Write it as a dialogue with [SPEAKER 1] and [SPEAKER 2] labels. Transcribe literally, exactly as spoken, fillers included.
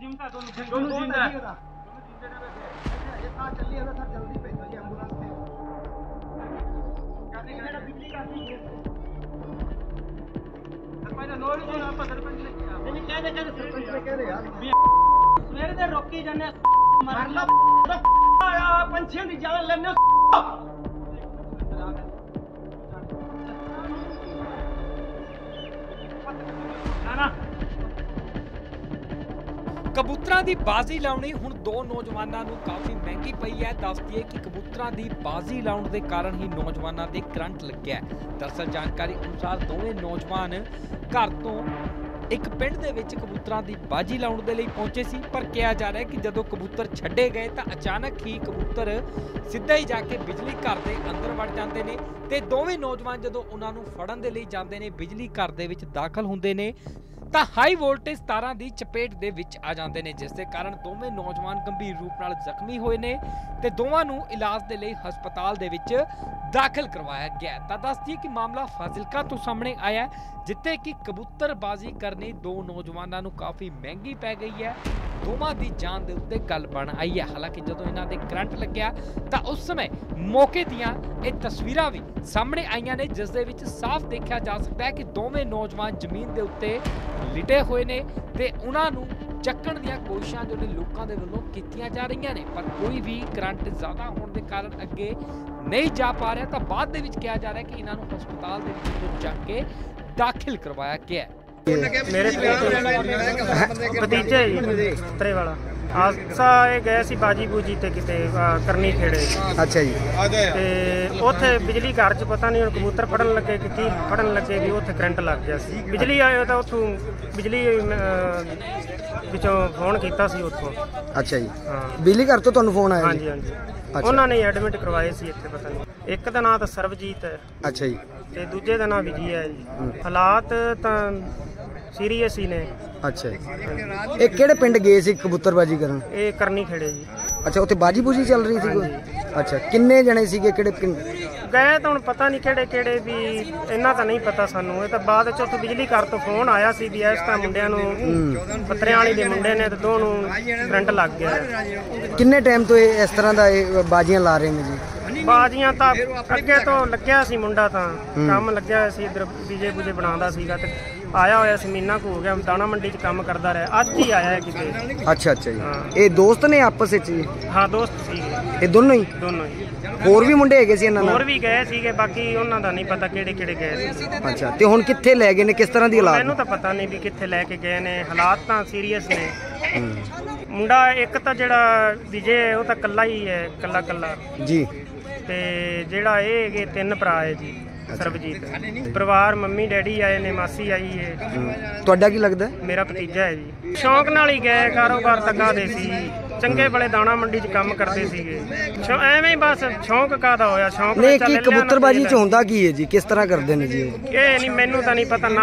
[SPEAKER 1] जिंदा दोनों दोनों जिंदा है। ये था चलिए ना सर जल्दी भेजो जी एम्बुलेंस से। कहते हैं बिजली का नहीं सरपंच ने नोट जो आपका सरपंच ने किया नहीं कह दे कह सरपंच ने कह दे यार सवेरे दे रोकी जाने मार लो आया पंछियों की जान लेने ना
[SPEAKER 2] ਕਬੂਤਰਾਂ ਦੀ ਬਾਜ਼ੀ ਲਾਉਣੀ ਹੁਣ ਦੋ ਨੌਜਵਾਨਾਂ ਨੂੰ ਕਾਫੀ ਮਹਿੰਗੀ ਪਈ ਹੈ। ਦੱਸ ਦਈਏ ਕਿ ਕਬੂਤਰਾਂ ਦੀ ਬਾਜ਼ੀ ਲਾਉਣ ਦੇ ਕਾਰਨ ਹੀ ਨੌਜਵਾਨਾਂ ਦੇ ਕਰੰਟ ਲੱਗਿਆ। ਦਰਅਸਲ ਜਾਣਕਾਰੀ ਅਨੁਸਾਰ ਦੋਵੇਂ ਨੌਜਵਾਨ ਘਰ ਤੋਂ ਇੱਕ ਪਿੰਡ ਦੇ ਵਿੱਚ ਕਬੂਤਰਾਂ ਦੀ ਬਾਜ਼ੀ ਲਾਉਣ ਦੇ ਲਈ ਪਹੁੰਚੇ ਸੀ, ਪਰ ਕਿਹਾ ਜਾ ਰਿਹਾ ਕਿ ਜਦੋਂ ਕਬੂਤਰ ਛੱਡੇ ਗਏ ਤਾਂ ਅਚਾਨਕ ਹੀ ਕਬੂਤਰ ਸਿੱਧਾ ਹੀ ਜਾ ਕੇ ਬਿਜਲੀ ਘਰ ਦੇ ਅੰਦਰ ਵੜ ਜਾਂਦੇ ਨੇ ਤੇ ਦੋਵੇਂ ਨੌਜਵਾਨ ਜਦੋਂ ਉਹਨਾਂ ਨੂੰ ਫੜਨ ਦੇ ਲਈ ਜਾਂਦੇ ਨੇ, ਬਿਜਲੀ ਘਰ ਦੇ ਵਿੱਚ ਦਾਖਲ ਹੁੰਦੇ ਨੇ ਤਾਂ ਹਾਈ ਵੋਲਟੇਜ ਤਾਰਾਂ ਦੀ ਚਪੇਟ ਦੇ ਵਿੱਚ ਆ ਜਾਂਦੇ ਨੇ, ਜਿਸ ਦੇ ਕਾਰਨ ਦੋਵੇਂ ਨੌਜਵਾਨ ਗੰਭੀਰ ਰੂਪ ਨਾਲ ਜ਼ਖਮੀ ਹੋਏ ਨੇ ਤੇ ਦੋਵਾਂ ਨੂੰ ਇਲਾਜ ਦੇ ਲਈ ਹਸਪਤਾਲ ਦੇ ਵਿੱਚ ਦਾਖਲ ਕਰਵਾਇਆ ਗਿਆ। ਤਾਂ ਦੱਸ ਦਈਏ ਕਿ ਮਾਮਲਾ ਫਾਜ਼ਿਲਕਾ ਤੋਂ ਸਾਹਮਣੇ ਆਇਆ, ਜਿੱਥੇ ਕਿ ਕਬੂਤਰਬਾਜ਼ੀ ਕਰਨੀ ਦੋ ਨੌਜਵਾਨਾਂ ਨੂੰ ਕਾਫੀ ਮਹਿੰਗੀ ਪੈ ਗਈ ਹੈ। ਦੋਵਾਂ ਦੀ ਜਾਨ ਦੇ ਉੱਤੇ ਗੱਲ ਬਣ ਆਈ ਹੈ। ਹਾਲਾਂਕਿ ਜਦੋਂ ਇਹਨਾਂ ਦੇ ਕਰੰਟ ਲੱਗਿਆ ਤਾਂ ਉਸ ਸਮੇਂ ਮੌਕੇ ਦੀਆਂ ਇਹ ਤਸਵੀਰਾਂ ਵੀ ਸਾਹਮਣੇ ਆਈਆਂ ਨੇ, ਜਿਸ ਦੇ ਵਿੱਚ ਸਾਫ਼ ਦੇਖਿਆ ਜਾ ਸਕਦਾ ਹੈ ਕਿ ਦੋਵੇਂ ਨੌਜਵਾਨ ਜ਼ਮੀਨ ਦੇ ਉੱਤੇ ਲਿਟੇ ਹੋਏ ਨੇ ਤੇ ਉਹਨਾਂ ਨੂੰ ਚੱਕਣ ਦੀਆਂ ਕੋਸ਼ਿਸ਼ਾਂ ਜੋ ਨੇ ਲੋਕਾਂ ਦੇ ਵੱਲੋਂ ਕੀਤੀਆਂ ਜਾ ਰਹੀਆਂ ਨੇ, ਪਰ ਕੋਈ ਵੀ ਕਰੰਟ ਜ਼ਿਆਦਾ ਹੋਣ ਦੇ ਕਾਰਨ ਅੱਗੇ ਨਹੀਂ ਜਾ ਪਾ ਰਿਹਾ। ਤਾਂ ਬਾਅਦ ਦੇ ਵਿੱਚ ਕਿਹਾ ਜਾ ਰਿਹਾ ਕਿ ਇਹਨਾਂ ਨੂੰ ਹਸਪਤਾਲ ਦੇ ਵਿੱਚ ਚੱਕ ਕੇ ਦਾਖਲ ਕਰਵਾਇਆ ਗਿਆ।
[SPEAKER 3] मेरे भतीजे तरे वाला हादसा ये गए सी बाजी बूजी ते किते करनी खेड़े।
[SPEAKER 4] अच्छा जी।
[SPEAKER 3] ते उत्थे बिजली घर च पता नहीं कबूतर फड़न लगे कि की फड़न लगे भी उत्थे करंट लग गया सी। बिजली आए तो उत्थों बिजली विचों फोन कीता सी उत्थों।
[SPEAKER 4] अच्छा जी।
[SPEAKER 3] हाँ
[SPEAKER 4] बिजली घर तो तुहानू फोन आया?
[SPEAKER 3] हाँ जी हाँ जी। उन्होंने एडमिट करवाए सी इत्थे पता नहीं। एक दा नाम तो सरबजीत है।
[SPEAKER 4] अच्छा जी।
[SPEAKER 3] ते दूजे दा नाम विजय है जी। हालात तां सीरीयस ही ने।
[SPEAKER 4] अच्छा जी। ਇਹ ਕਿਹੜੇ ਪਿੰਡ ਗਏ ਸੀ ਕਬੂਤਰਬਾਜੀ ਕਰਨ?
[SPEAKER 3] ਇਹ ਕਰਨੀ ਖੇੜੇ ਜੀ।
[SPEAKER 4] ਅੱਛਾ, ਉੱਥੇ ਬਾਜੀ ਬੂਜੀ ਚੱਲ ਰਹੀ ਸੀ ਕੋਈ? ਅੱਛਾ, ਕਿੰਨੇ ਜਣੇ ਸੀਗੇ? ਕਿਹੜੇ ਪਿੰਡ
[SPEAKER 3] ਗਏ ਤਾਂ ਹੁਣ ਪਤਾ ਨਹੀਂ ਕਿਹੜੇ ਕਿਹੜੇ ਵੀ, ਇਹਨਾਂ ਤਾਂ ਨਹੀਂ ਪਤਾ ਸਾਨੂੰ। ਇਹ ਤਾਂ ਬਾਅਦ ਚ ਉੱਥੇ ਬਿਜਲੀ ਘਰ ਤੋਂ ਫੋਨ ਆਇਆ ਸੀ ਵੀ ਇਸ ਤਾਂ ਮੁੰਡਿਆਂ ਨੂੰ ਪੱਤਰਿਆਂ ਵਾਲੀ ਦੇ ਮੁੰਡੇ ਨੇ ਤੇ ਦੋ ਨੂੰ ਕਰੰਟ ਲੱਗ ਗਿਆ।
[SPEAKER 4] ਕਿੰਨੇ ਟਾਈਮ ਤੋਂ ਇਹ ਇਸ ਤਰ੍ਹਾਂ ਦਾ ਇਹ ਬਾਜੀਆਂ ਲਾ ਰਹੇ ਨੇ ਜੀ?
[SPEAKER 3] ਬਾਜੀਆਂ ਤਾਂ ਅੱਗੇ ਤੋਂ ਲੱਗਿਆ ਸੀ ਮੁੰਡਾ, ਤਾਂ ਕੰਮ ਲੱਗਿਆ ਸੀ ਇਧਰ ਬੀਜੇ ਬੂਜੇ ਬਣਾਉਂਦਾ ਸੀਗਾ ਤੇ ਆਇਆ ਹੋਇਆ ਸੀ, ਮਹੀਨਾ ਕੁ ਹੋ ਗਿਆ ਦਾਣਾ ਮੰਡੀ 'ਚ ਕੰਮ ਕਰਦਾ ਰਿਹਾ, ਅੱਜ ਹੀ ਆਇਆ ਕਿਤੇ।
[SPEAKER 4] ਅੱਛਾ ਅੱਛਾ ਜੀ। ਇਹ ਦੋਸਤ ਨੇ ਆਪਸ ਵਿੱਚ ਜੀ?
[SPEAKER 3] ਹਾਂ ਦੋਸਤ ਸੀਗੇ
[SPEAKER 4] ਇਹ ਦੋਨੋਂ ਹੀ?
[SPEAKER 3] ਦੋਨੋਂ ਹੀ।
[SPEAKER 4] ਹੋਰ ਵੀ ਮੁੰਡੇ ਹੈਗੇ ਸੀ ਇਹਨਾਂ ਨਾਲ?
[SPEAKER 3] ਹੋਰ ਵੀ ਗਏ ਸੀਗੇ, ਬਾਕੀ ਉਹਨਾਂ ਦਾ ਨਹੀਂ ਪਤਾ ਕਿਹੜੇ ਕਿਹੜੇ ਗਏ ਸੀ।
[SPEAKER 4] ਅੱਛਾ, ਤੇ ਹੁਣ ਕਿੱਥੇ ਲੈ ਗਏ ਨੇ? ਕਿਸ ਤਰ੍ਹਾਂ ਦੀ ਹਾਲਾਤ?
[SPEAKER 3] ਮੈਨੂੰ ਤਾਂ ਪਤਾ ਨਹੀਂ ਵੀ ਕਿੱਥੇ ਲੈ ਕੇ ਗਏ ਨੇ। ਹਾਲਾਤ ਤਾਂ ਸੀਰੀਅਸ ਨੇ। ਮੁੰਡਾ ਇੱਕ ਤਾਂ ਜਿਹੜਾ ਵਿਜੇ ਉਹ ਤਾਂ ਕੱਲਾ ਹੀ ਹੈ, ਕੱਲਾ ਕੱਲਾ
[SPEAKER 4] ਜੀ।
[SPEAKER 3] ਤੇ ਜਿਹੜਾ ਇਹ ਹੈਗੇ ਤਿੰਨ ਭਰਾ ਹੈ ਜੀ। ਸਰਬਜੀਤ ਪਰਿਵਾਰ ਮੰਮੀ ਡੈਡੀ ਆਏ ਨੇ, ਮਾਸੀ ਆਈ ਹੈ।
[SPEAKER 4] ਤੁਹਾਡਾ ਕੀ ਲੱਗਦਾ?
[SPEAKER 3] ਮੇਰਾ ਭਤੀਜਾ ਹੈ ਜੀ। ਸ਼ੌਂਕ ਨਾਲ ਹੀ ਗਏ, ਕਾਰੋਬਾਰ ਤੱਗਾ ਦੇ ਸੀ, ਚੰਗੇ ਬੜੇ ਦਾਣਾ ਮੰਡੀ 'ਚ ਕੰਮ ਕਰਦੇ ਸੀਗੇ। ਐਵੇਂ ਹੀ ਬਸ ਸ਼ੌਂਕ ਕਾਹਦਾ ਹੋਇਆ, ਸ਼ੌਂਕ
[SPEAKER 4] ਨਹੀਂ ਕੀ ਕਬੂਤਰਬਾਜੀ 'ਚ ਹੁੰਦਾ ਕੀ ਹੈ ਜੀ? ਕਿਸ ਤਰ੍ਹਾਂ ਕਰਦੇ ਨੇ ਜੀ?
[SPEAKER 3] ਇਹ ਨਹੀਂ ਮੈਨੂੰ ਤਾਂ ਨਹੀਂ ਪਤਾ।